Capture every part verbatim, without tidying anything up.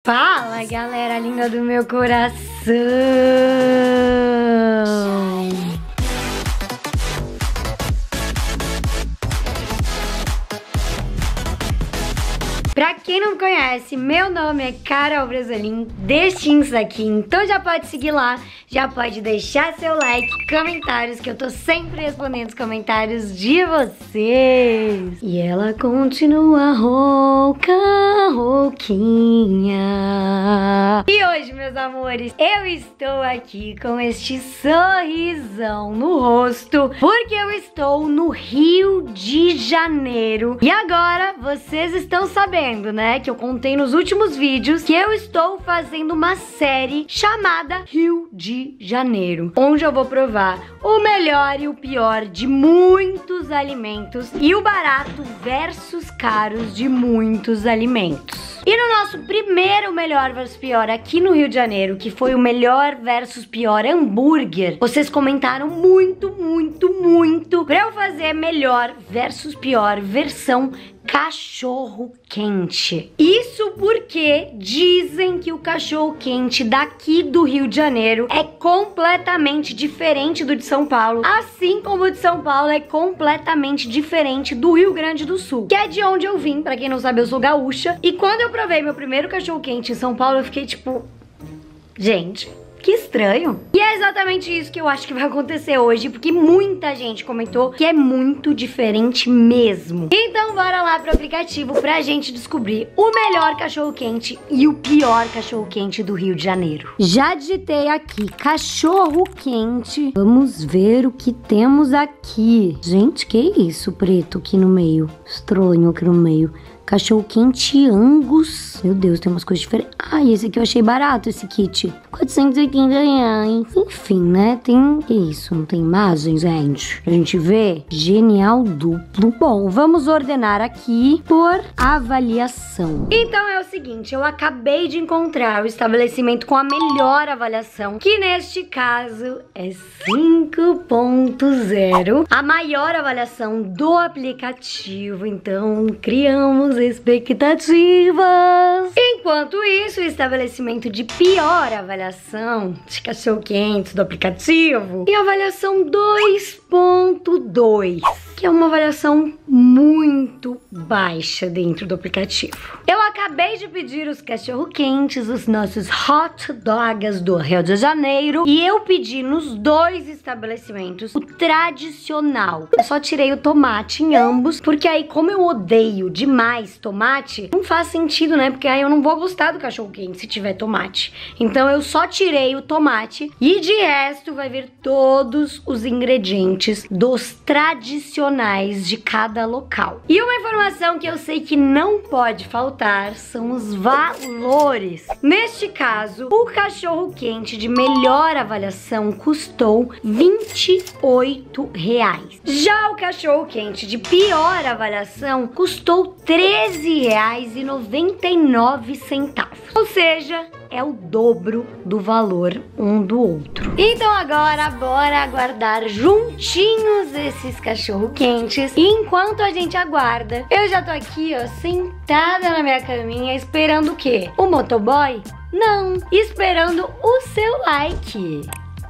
Fala, galera linda do meu coração! Pra quem não me conhece, meu nome é Carol Brasolim, deste Insta aqui, então já pode seguir lá, já pode deixar seu like, comentários, que eu tô sempre respondendo os comentários de vocês. E ela continua rouca, rouquinha. E hoje, meus amores, eu estou aqui com este sorrisão no rosto, porque eu estou no Rio de Janeiro. E agora, vocês estão sabendo, né, que eu contei nos últimos vídeos que eu estou fazendo uma série chamada Rio de Janeiro, onde eu vou provar o melhor e o pior de muitos alimentos e o barato versus caros de muitos alimentos. E no nosso primeiro melhor versus pior aqui no Rio de Janeiro, que foi o melhor versus pior hambúrguer, vocês comentaram muito, muito, muito pra eu fazer melhor versus pior versão cachorro quente. Isso porque dizem que o cachorro quente daqui do Rio de Janeiro é completamente diferente do de São Paulo, assim como o de São Paulo é completamente diferente do Rio Grande do Sul, que é de onde eu vim. Pra quem não sabe, eu sou gaúcha, e quando eu provei meu primeiro cachorro quente em São Paulo, eu fiquei tipo, gente, que estranho. E é exatamente isso que eu acho que vai acontecer hoje, porque muita gente comentou que é muito diferente mesmo. Então bora lá pro aplicativo pra gente descobrir o melhor cachorro-quente e o pior cachorro-quente do Rio de Janeiro. Já digitei aqui, cachorro-quente. Vamos ver o que temos aqui. Gente, que isso preto aqui no meio? Estranho aqui no meio. Cachorro quente Angus. Meu Deus, tem umas coisas diferentes. Ai, esse aqui eu achei barato, esse kit. quatrocentos e oitenta reais. Enfim, né? Tem... Que isso? Não tem imagem, gente? A gente vê. Genial duplo. Bom, vamos ordenar aqui por avaliação. Então é o seguinte, eu acabei de encontrar o estabelecimento com a melhor avaliação, que neste caso é cinco ponto zero. A maior avaliação do aplicativo. Então, criamos expectativas. Enquanto isso, o estabelecimento de pior avaliação de cachorro-quente do aplicativo tem avaliação dois ponto dois, que é uma avaliação muito baixa dentro do aplicativo. Eu acabei de pedir os cachorro-quentes, os nossos hot dogs do Rio de Janeiro, e eu pedi nos dois estabelecimentos o tradicional. Eu só tirei o tomate em ambos, porque aí, como eu odeio demais tomate, não faz sentido, né? Porque aí eu não vou gostar do cachorro-quente se tiver tomate. Então eu só tirei o tomate, e de resto vai vir todos os ingredientes dos tradicionais de cada local. E uma informação que eu sei que não pode faltar são os valores. Neste caso, o cachorro-quente de melhor avaliação custou vinte e oito reais. Já o cachorro-quente de pior avaliação custou treze reais e noventa e nove centavos. Ou seja, é o dobro do valor um do outro. Então agora, bora aguardar juntinhos esses cachorro-quentes. E enquanto a gente aguarda, eu já tô aqui, ó, sentada na minha caminha, esperando o quê? O motoboy? Não, esperando o seu like.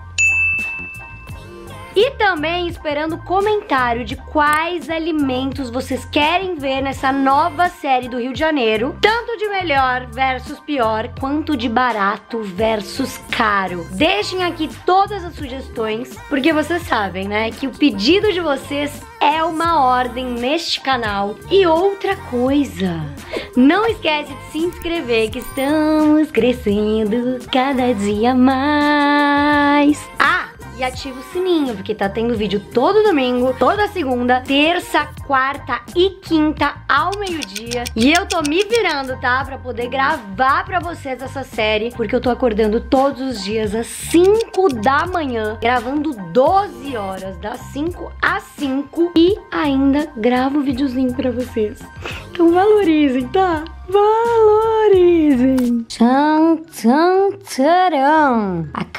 E também esperando o comentário de quais alimentos vocês querem ver nessa nova série do Rio de Janeiro. Tanto de melhor versus pior, quanto de barato versus caro. Deixem aqui todas as sugestões, porque vocês sabem, né, que o pedido de vocês é uma ordem neste canal. E outra coisa, não esquece de se inscrever, que estamos crescendo cada dia mais. Ah! E ativa o sininho, porque tá tendo vídeo todo domingo, toda segunda, terça, quarta e quinta ao meio-dia. E eu tô me virando, tá? Pra poder gravar pra vocês essa série, porque eu tô acordando todos os dias às cinco da manhã, gravando doze horas, das cinco às cinco, e ainda gravo videozinho pra vocês. Então valorizem, tá? Valorizem! Tchan, tchan, tcharam! A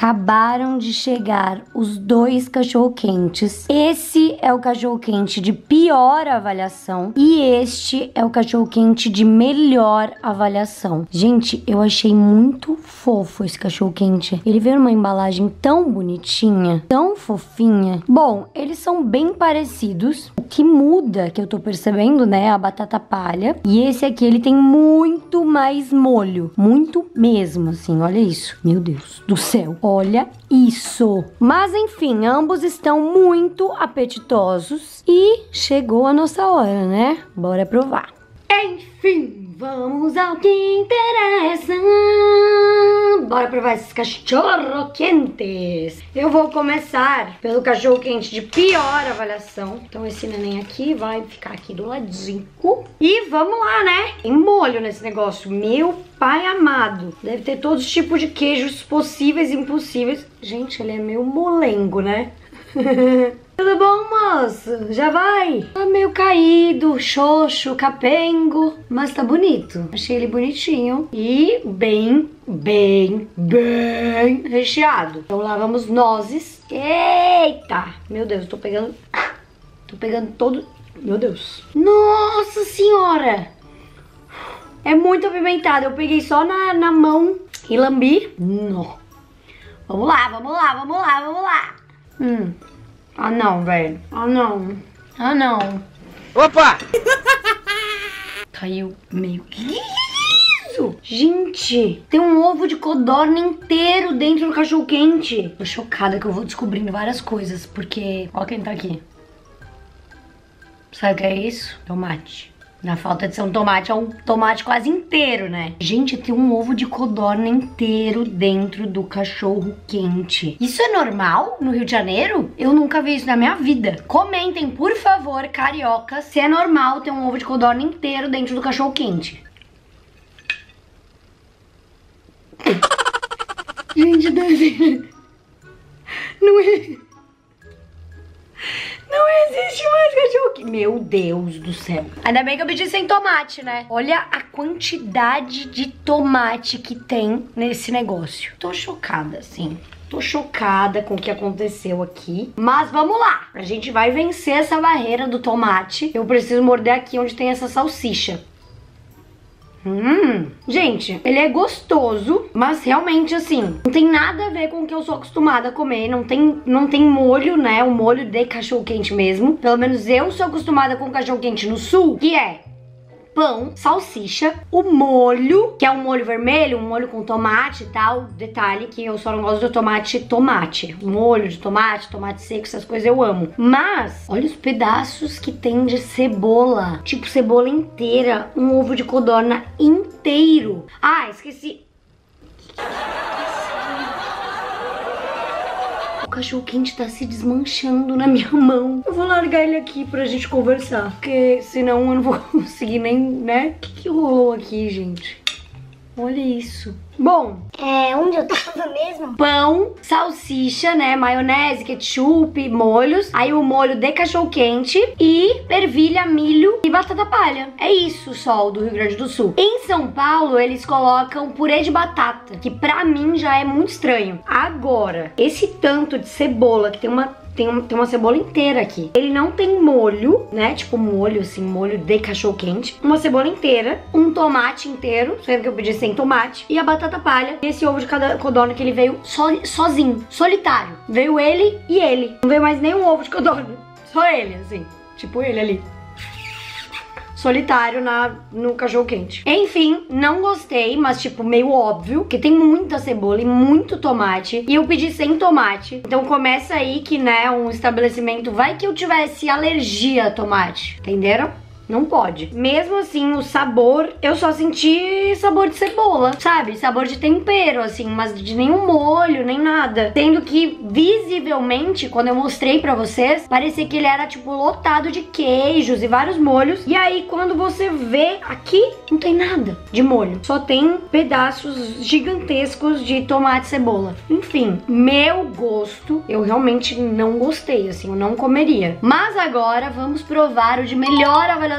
Acabaram de chegar os dois cachorro-quentes. Esse é o cachorro-quente de pior avaliação e este é o cachorro-quente de melhor avaliação. Gente, eu achei muito fofo esse cachorro-quente. Ele veio numa embalagem tão bonitinha, tão fofinha. Bom, eles são bem parecidos. O que muda, que eu tô percebendo, né, é a batata palha. E esse aqui, ele tem muito mais molho. Muito mesmo, assim, olha isso. Meu Deus do céu, olha isso. Mas enfim, ambos estão muito apetitosos e chegou a nossa hora, né? Bora provar. Enfim, vamos ao que interessa. Bora provar esses cachorro-quentes. Eu vou começar pelo cachorro-quente de pior avaliação. Então esse neném aqui vai ficar aqui do ladinho. E vamos lá, né? Tem molho nesse negócio. Meu pai amado. Deve ter todos os tipos de queijos possíveis e impossíveis. Gente, ele é meio molengo, né? Tudo bom, moço? Já vai? Tá meio caído, xoxo, capengo, mas tá bonito. Achei ele bonitinho e bem, bem, bem recheado. Então lá vamos nozes. Eita! Meu Deus, tô pegando... Tô pegando todo... Meu Deus. Nossa senhora! É muito apimentado. Eu peguei só na, na mão e lambi. Não. Vamos lá, vamos lá, vamos lá, vamos lá. Hum... Ah não, velho. Ah não. Ah não. Opa! Caiu meio. Que isso? Gente, tem um ovo de codorna inteiro dentro do cachorro quente. Tô chocada que eu vou descobrindo várias coisas, porque... Olha quem tá aqui. Sabe o que é isso? Tomate. Na falta de ser um tomate, é um tomate quase inteiro, né? Gente, tem um ovo de codorna inteiro dentro do cachorro quente. Isso é normal no Rio de Janeiro? Eu nunca vi isso na minha vida. Comentem, por favor, cariocas, se é normal ter um ovo de codorna inteiro dentro do cachorro quente. Gente, deve... Não é... Não existe mais cachorro quente. Meu Deus do céu. Ainda bem que eu pedi sem tomate, né? Olha a quantidade de tomate que tem nesse negócio. Tô chocada, assim. Tô chocada com o que aconteceu aqui. Mas vamos lá. A gente vai vencer essa barreira do tomate. Eu preciso morder aqui onde tem essa salsicha. Hum, gente, ele é gostoso, mas realmente assim, não tem nada a ver com o que eu sou acostumada a comer. Não tem, não tem molho, né? O molho de cachorro quente mesmo. Pelo menos eu sou acostumada com cachorro quente no sul, que é pão, salsicha, o molho, que é um molho vermelho, um molho com tomate e tal. Detalhe que eu só não gosto do tomate tomate. Molho de tomate, tomate seco, essas coisas eu amo. Mas, olha os pedaços que tem de cebola. Tipo, cebola inteira, um ovo de codorna inteiro. Ah, esqueci. O cachorro quente tá se desmanchando na minha mão. Eu vou largar ele aqui pra gente conversar, porque senão eu não vou conseguir nem, né? O que que rolou aqui, gente? Olha isso. Bom, é, onde eu tava mesmo? Pão, salsicha, né, maionese, ketchup, molhos. Aí o molho de cachorro quente e ervilha, milho e batata palha. É isso só o do Rio Grande do Sul. Em São Paulo eles colocam purê de batata, que pra mim já é muito estranho. Agora, esse tanto de cebola, que tem uma... Tem, um, tem uma cebola inteira aqui. Ele não tem molho, né? Tipo molho, assim, molho de cachorro quente. Uma cebola inteira, um tomate inteiro, sempre que eu pedi sem tomate, e a batata palha. E esse ovo de codorna que ele veio so, sozinho, solitário. Veio ele e ele. Não veio mais nenhum ovo de codorna. Só ele, assim. Tipo ele ali. Solitário na, no cachorro quente. Enfim, não gostei, mas tipo, meio óbvio, que tem muita cebola e muito tomate. E eu pedi sem tomate. Então começa aí que, né, um estabelecimento, vai que eu tivesse alergia a tomate. Entenderam? Não pode. Mesmo assim, o sabor, eu só senti sabor de cebola, sabe? Sabor de tempero, assim, mas de nenhum molho, nem nada. Sendo que, visivelmente, quando eu mostrei pra vocês, parecia que ele era, tipo, lotado de queijos e vários molhos. E aí, quando você vê aqui, não tem nada de molho. Só tem pedaços gigantescos de tomate e cebola. Enfim, meu gosto, eu realmente não gostei, assim, eu não comeria. Mas agora, vamos provar o de melhor avaliação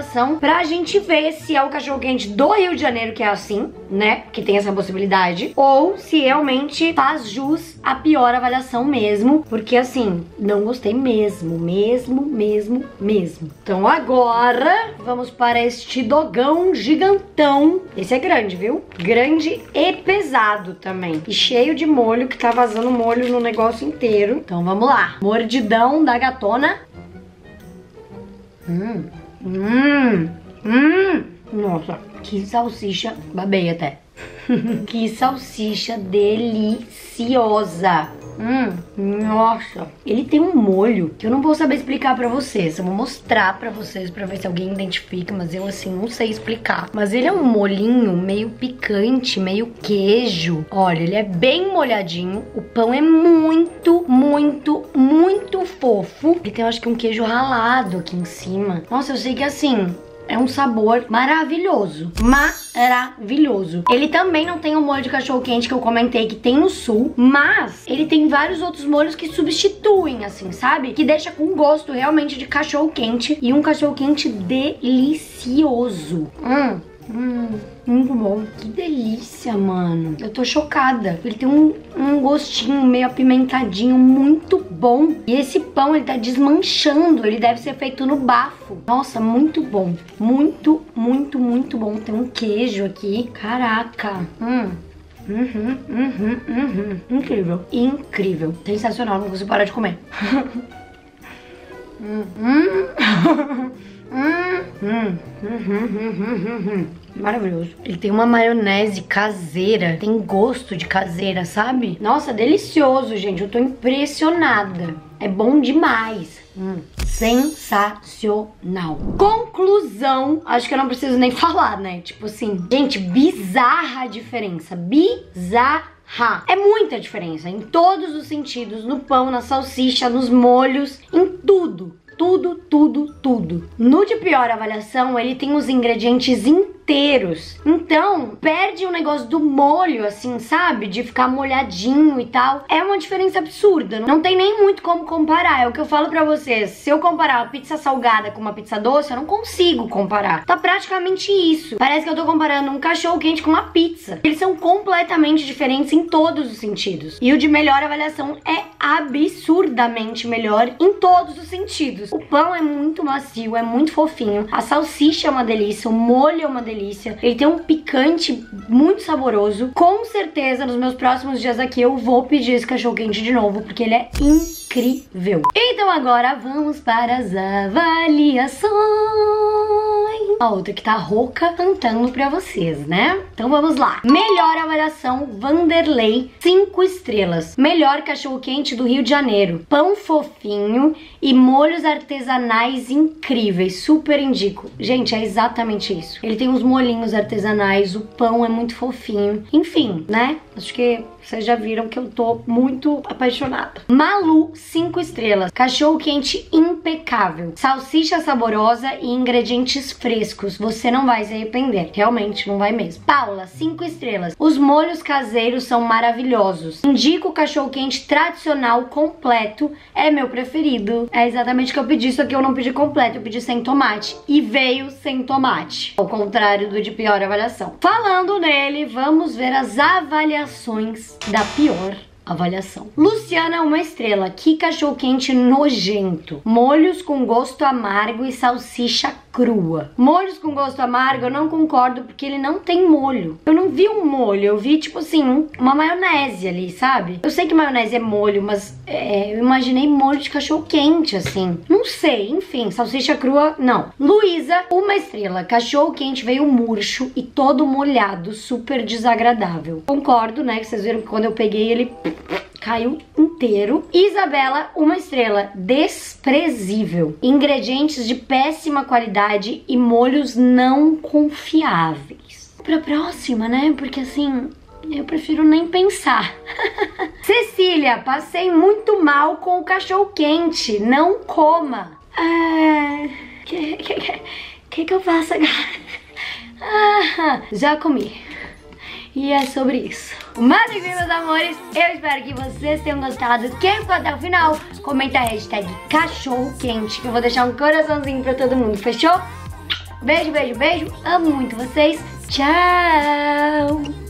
Avaliação pra gente ver se é o cachorro-quente do Rio de Janeiro que é assim, né? Que tem essa possibilidade. Ou se realmente faz jus a pior avaliação mesmo. Porque assim, não gostei mesmo, mesmo, mesmo, mesmo. Então agora vamos para este dogão gigantão. Esse é grande, viu? Grande e pesado também. E cheio de molho, que tá vazando molho no negócio inteiro. Então vamos lá. Mordidão da gatona. Hum, hum, hum. Nossa, que salsicha. Babei até. Que salsicha deliciosa. Hum, nossa. Ele tem um molho que eu não vou saber explicar pra vocês. Eu vou mostrar pra vocês pra ver se alguém identifica, mas eu assim não sei explicar. Mas ele é um molhinho meio picante, meio queijo. Olha, ele é bem molhadinho. O pão é muito, muito, muito fofo. E tem, eu acho que um queijo ralado aqui em cima. Nossa, eu sei que assim... é um sabor maravilhoso, maravilhoso. Ele também não tem o molho de cachorro-quente que eu comentei que tem no sul, mas ele tem vários outros molhos que substituem, assim, sabe? Que deixa com gosto realmente de cachorro-quente e um cachorro-quente delicioso. Hum. Hum, muito bom. Que delícia, mano. Eu tô chocada. Ele tem um, um gostinho meio apimentadinho muito bom. E esse pão, ele tá desmanchando. Ele deve ser feito no bafo. Nossa, muito bom. Muito, muito, muito bom. Tem um queijo aqui. Caraca. Hum. Uhum, uhum, uhum. Incrível. Incrível. Sensacional. Não consigo parar de comer. hum. Hum. Hum, hum, hum, hum, hum, hum. Maravilhoso. Ele tem uma maionese caseira. Tem gosto de caseira, sabe? Nossa, delicioso, gente. Eu tô impressionada. É bom demais. Hum. Sensacional. Conclusão. Acho que eu não preciso nem falar, né? Tipo assim, gente, bizarra a diferença. Bizarra. É muita diferença em todos os sentidos. No pão, na salsicha, nos molhos, em tudo. Tudo, tudo, tudo. No de pior avaliação, ele tem os ingredientes inteiros. Então, perde o negócio do molho, assim, sabe? De ficar molhadinho e tal. É uma diferença absurda. Não tem nem muito como comparar. É o que eu falo pra vocês. Se eu comparar uma pizza salgada com uma pizza doce, eu não consigo comparar. Tá praticamente isso. Parece que eu tô comparando um cachorro quente com uma pizza. Eles são completamente diferentes em todos os sentidos. E o de melhor avaliação é absurdamente melhor em todos os sentidos. O pão é muito macio, é muito fofinho. A salsicha é uma delícia, o molho é uma delícia. Ele tem um picante muito saboroso. Com certeza, nos meus próximos dias aqui, eu vou pedir esse cachorro-quente de novo, porque ele é incrível. Então agora vamos para as avaliações. A outra que tá rouca cantando pra vocês, né? Então vamos lá. Melhor avaliação, Vanderlei, cinco estrelas. Melhor cachorro-quente do Rio de Janeiro. Pão fofinho e molhos artesanais incríveis. Super indico. Gente, é exatamente isso. Ele tem uns molhinhos artesanais, o pão é muito fofinho. Enfim, né? Acho que vocês já viram que eu tô muito apaixonada. Malu, cinco estrelas. Cachorro-quente impecável. Salsicha saborosa e ingredientes frescos. Você não vai se arrepender. Realmente, não vai mesmo. Paula, cinco estrelas. Os molhos caseiros são maravilhosos. Indico o cachorro-quente tradicional completo. É meu preferido. É exatamente o que eu pedi, só que eu não pedi completo. Eu pedi sem tomate. E veio sem tomate. Ao contrário do de pior avaliação. Falando nele, vamos ver as avaliações da pior avaliação. Luciana, uma estrela. Que cachorro-quente nojento. Molhos com gosto amargo e salsicha crua. Molhos com gosto amargo eu não concordo, porque ele não tem molho. Eu não vi um molho, eu vi tipo assim, uma maionese ali, sabe? Eu sei que maionese é molho, mas é, eu imaginei molho de cachorro-quente, assim. Não sei, enfim, salsicha crua, não. Luísa, uma estrela. Cachorro-quente veio murcho e todo molhado, super desagradável. Concordo, né? Que vocês viram que quando eu peguei ele caiu inteiro. Isabela, uma estrela. Desprezível. Ingredientes de péssima qualidade e molhos não confiáveis. Pra próxima, né? Porque assim, eu prefiro nem pensar. Cecília, passei muito mal com o cachorro-quente. Não coma. Ah, que, que, que, que que eu faço agora? Ah, já comi. E é sobre isso. Mas enfim, meus amores, eu espero que vocês tenham gostado. Quem ficou até o final, comenta a hashtag cachorro quente, que eu vou deixar um coraçãozinho pra todo mundo, fechou? Beijo, beijo, beijo. Amo muito vocês. Tchau!